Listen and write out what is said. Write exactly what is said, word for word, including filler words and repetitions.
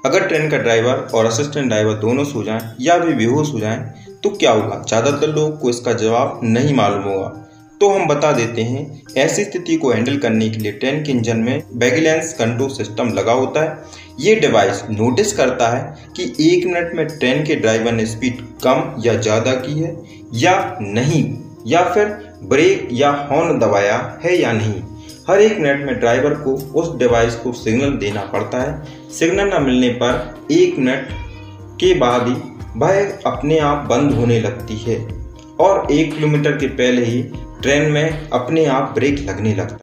अगर ट्रेन का ड्राइवर और असिस्टेंट ड्राइवर दोनों सो जाएं या भी बेहोश हो जाएं तो क्या होगा? ज़्यादातर लोगों को इसका जवाब नहीं मालूम होगा, तो हम बता देते हैं। ऐसी स्थिति को हैंडल करने के लिए ट्रेन के इंजन में विजिलेंस कंट्रोल सिस्टम लगा होता है। ये डिवाइस नोटिस करता है कि एक मिनट में ट्रेन के ड्राइवर ने स्पीड कम या ज़्यादा की है या नहीं, या फिर ब्रेक या हॉर्न दबाया है या नहीं। हर एक मिनट में ड्राइवर को उस डिवाइस को सिग्नल देना पड़ता है। सिग्नल न मिलने पर एक मिनट के बाद ही वह अपने आप बंद होने लगती है और एक किलोमीटर के पहले ही ट्रेन में अपने आप ब्रेक लगने लगता है।